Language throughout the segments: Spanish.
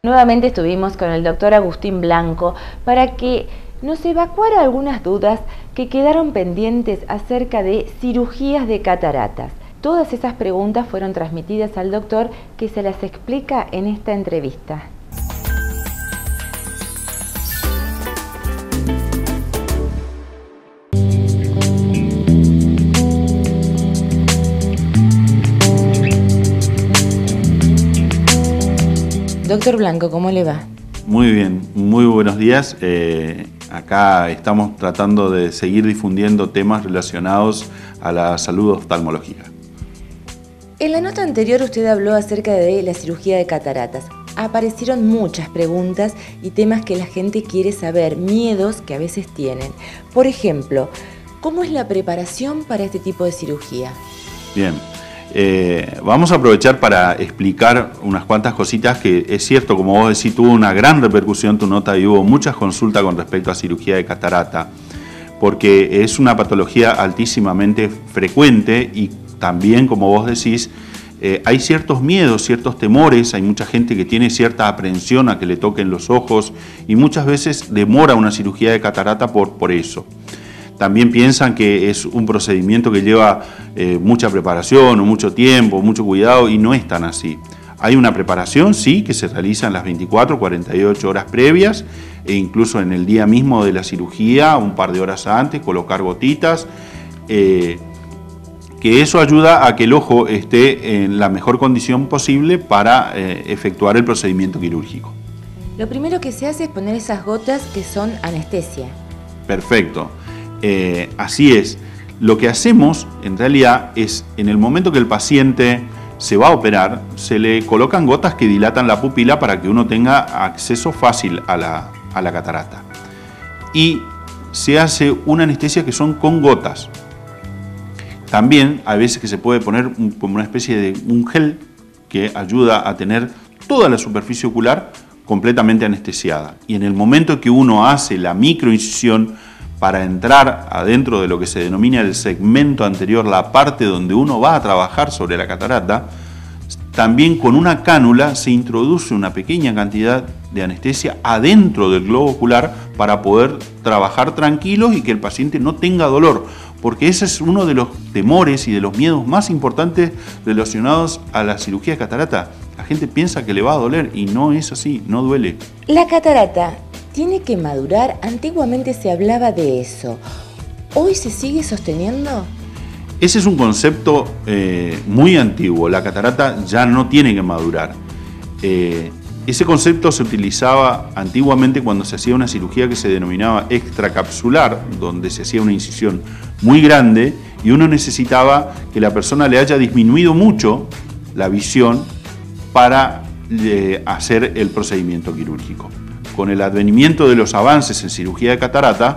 Nuevamente estuvimos con el doctor Agustín Blanco para que nos evacuara algunas dudas que quedaron pendientes acerca de cirugías de cataratas. Todas esas preguntas fueron transmitidas al doctor, que se las explica en esta entrevista. Doctor Blanco, ¿cómo le va? Muy bien, muy buenos días. Acá estamos tratando de seguir difundiendo temas relacionados a la salud oftalmológica. En la nota anterior usted habló acerca de la cirugía de cataratas. Aparecieron muchas preguntas y temas que la gente quiere saber, miedos que a veces tienen. Por ejemplo, ¿cómo es la preparación para este tipo de cirugía? Bien. Vamos a aprovechar para explicar unas cuantas cositas que es cierto, como vos decís, tuvo una gran repercusión tu nota y hubo muchas consultas con respecto a cirugía de catarata, porque es una patología altísimamente frecuente y también, como vos decís, hay ciertos miedos, ciertos temores, hay mucha gente que tiene cierta aprensión a que le toquen los ojos y muchas veces demora una cirugía de catarata por eso. También piensan que es un procedimiento que lleva mucha preparación o mucho tiempo, mucho cuidado, y no es tan así. Hay una preparación, sí, que se realiza en las 24, 48 horas previas e incluso en el día mismo de la cirugía, un par de horas antes, colocar gotitas, que eso ayuda a que el ojo esté en la mejor condición posible para efectuar el procedimiento quirúrgico. Lo primero que se hace es poner esas gotas que son anestesia. Perfecto. Así es. Lo que hacemos en realidad es, en el momento que el paciente se va a operar, se le colocan gotas que dilatan la pupila para que uno tenga acceso fácil a la catarata. Y se hace una anestesia que son con gotas. También hay veces que se puede poner como una especie de un gel que ayuda a tener toda la superficie ocular completamente anestesiada. Y en el momento que uno hace la microincisión para entrar adentro de lo que se denomina el segmento anterior, la parte donde uno va a trabajar sobre la catarata, también con una cánula se introduce una pequeña cantidad de anestesia adentro del globo ocular para poder trabajar tranquilos y que el paciente no tenga dolor, porque ese es uno de los temores y de los miedos más importantes relacionados a la cirugía de catarata. La gente piensa que le va a doler y no es así, no duele. La catarata ¿tiene que madurar? Antiguamente se hablaba de eso. ¿Hoy se sigue sosteniendo? Ese es un concepto muy antiguo. La catarata ya no tiene que madurar. Ese concepto se utilizaba antiguamente cuando se hacía una cirugía que se denominaba extracapsular, donde se hacía una incisión muy grande y uno necesitaba que la persona le haya disminuido mucho la visión para hacer el procedimiento quirúrgico. Con el advenimiento de los avances en cirugía de catarata,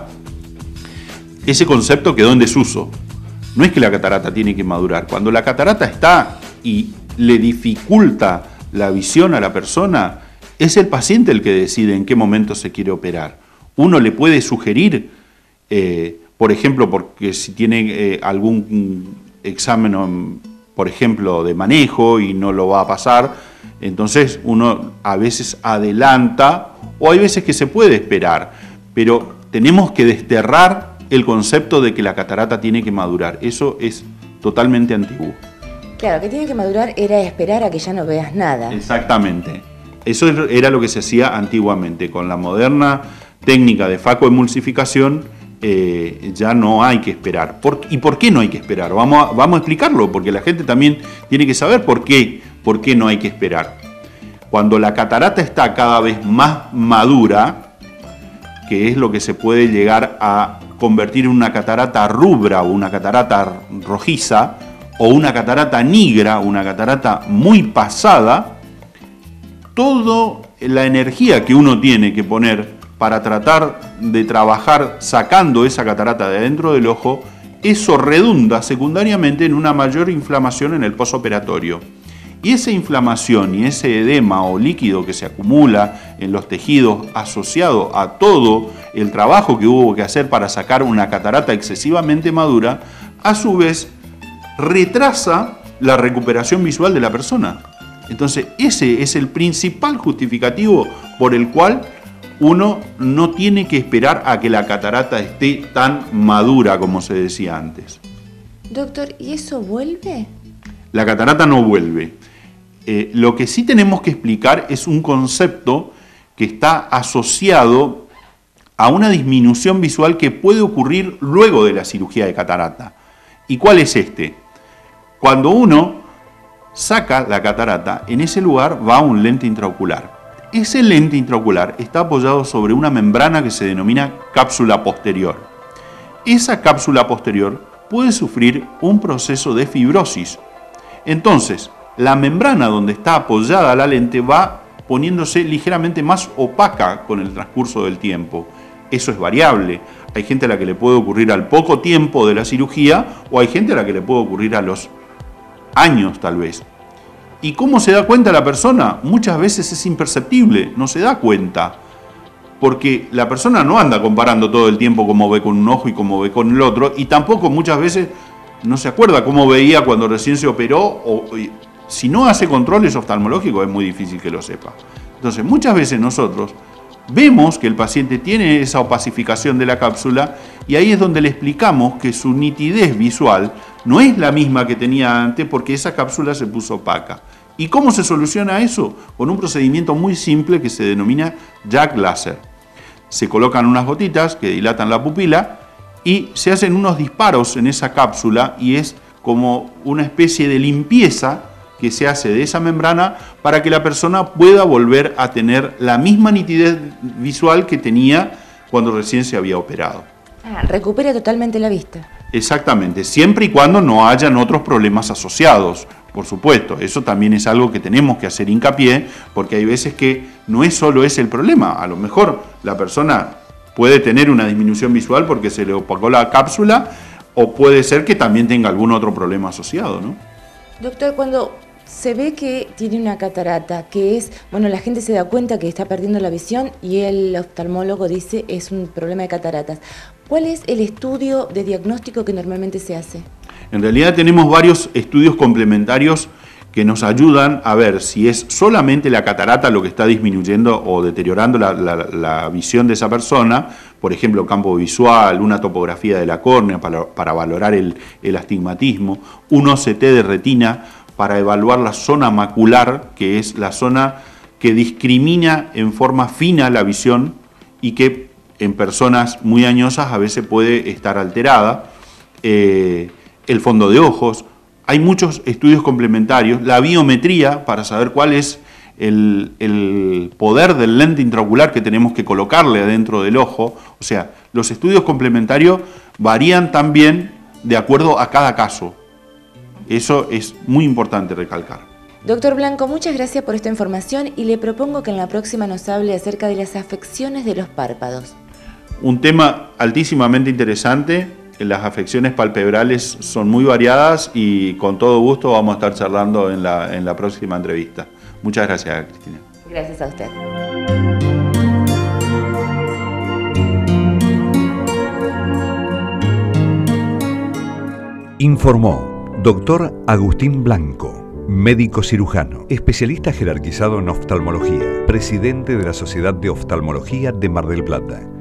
ese concepto quedó en desuso. No es que la catarata tiene que madurar. Cuando la catarata está y le dificulta la visión a la persona, es el paciente el que decide en qué momento se quiere operar. Uno le puede sugerir, por ejemplo, porque si tiene algún examen, por ejemplo, de manejo y no lo va a pasar, entonces uno a veces adelanta, o hay veces que se puede esperar, pero tenemos que desterrar el concepto de que la catarata tiene que madurar. Eso es totalmente antiguo. Claro, que tiene que madurar era esperar a que ya no veas nada. Exactamente. Eso era lo que se hacía antiguamente. Con la moderna técnica de facoemulsificación ya no hay que esperar. ¿Y por qué no hay que esperar? Vamos a explicarlo, porque la gente también tiene que saber por qué no hay que esperar. Cuando la catarata está cada vez más madura, que es lo que se puede llegar a convertir en una catarata rubra o una catarata rojiza o una catarata negra, una catarata muy pasada, toda la energía que uno tiene que poner para tratar de trabajar sacando esa catarata de adentro del ojo, eso redunda secundariamente en una mayor inflamación en el posoperatorio. Y esa inflamación y ese edema o líquido que se acumula en los tejidos asociado a todo el trabajo que hubo que hacer para sacar una catarata excesivamente madura, a su vez retrasa la recuperación visual de la persona. Entonces, ese es el principal justificativo por el cual uno no tiene que esperar a que la catarata esté tan madura como se decía antes. Doctor, ¿y eso vuelve? La catarata no vuelve. Lo que sí tenemos que explicar es un concepto que está asociado a una disminución visual que puede ocurrir luego de la cirugía de catarata. ¿Y cuál es este? Cuando uno saca la catarata, en ese lugar va un lente intraocular. Ese lente intraocular está apoyado sobre una membrana que se denomina cápsula posterior. Esa cápsula posterior puede sufrir un proceso de fibrosis. Entonces, la membrana donde está apoyada la lente va poniéndose ligeramente más opaca con el transcurso del tiempo. Eso es variable. Hay gente a la que le puede ocurrir al poco tiempo de la cirugía o hay gente a la que le puede ocurrir a los años tal vez. ¿Y cómo se da cuenta la persona? Muchas veces es imperceptible, no se da cuenta. Porque la persona no anda comparando todo el tiempo cómo ve con un ojo y cómo ve con el otro, y tampoco muchas veces no se acuerda cómo veía cuando recién se operó, o si no hace controles oftalmológicos es muy difícil que lo sepa. Entonces muchas veces nosotros vemos que el paciente tiene esa opacificación de la cápsula y ahí es donde le explicamos que su nitidez visual no es la misma que tenía antes porque esa cápsula se puso opaca. ¿Y cómo se soluciona eso? Con un procedimiento muy simple que se denomina Jack Laser. Se colocan unas gotitas que dilatan la pupila y se hacen unos disparos en esa cápsula y es como una especie de limpieza que se hace de esa membrana para que la persona pueda volver a tener la misma nitidez visual que tenía cuando recién se había operado. Recupera totalmente la vista. Exactamente, siempre y cuando no hayan otros problemas asociados. Por supuesto, eso también es algo que tenemos que hacer hincapié, porque hay veces que no es solo ese el problema. A lo mejor la persona puede tener una disminución visual porque se le opacó la cápsula, o puede ser que también tenga algún otro problema asociado, ¿no? Doctor, cuando se ve que tiene una catarata, que es, bueno, la gente se da cuenta que está perdiendo la visión y el oftalmólogo dice es un problema de cataratas. ¿Cuál es el estudio de diagnóstico que normalmente se hace? En realidad tenemos varios estudios complementarios que nos ayudan a ver si es solamente la catarata lo que está disminuyendo o deteriorando la visión de esa persona, por ejemplo, campo visual, una topografía de la córnea para valorar el astigmatismo, un OCT de retina para evaluar la zona macular, que es la zona que discrimina en forma fina la visión y que en personas muy añosas a veces puede estar alterada, el fondo de ojos. Hay muchos estudios complementarios, la biometría para saber cuál es el poder del lente intraocular que tenemos que colocarle adentro del ojo. O sea, los estudios complementarios varían también de acuerdo a cada caso. Eso es muy importante recalcar. Doctor Blanco, muchas gracias por esta información y le propongo que en la próxima nos hable acerca de las afecciones de los párpados. Un tema altísimamente interesante. Las afecciones palpebrales son muy variadas y con todo gusto vamos a estar charlando en la próxima entrevista. Muchas gracias, Cristina. Gracias a usted. Informó Dr. Agustín Blanco, médico cirujano, especialista jerarquizado en oftalmología, presidente de la Sociedad de Oftalmología de Mar del Plata.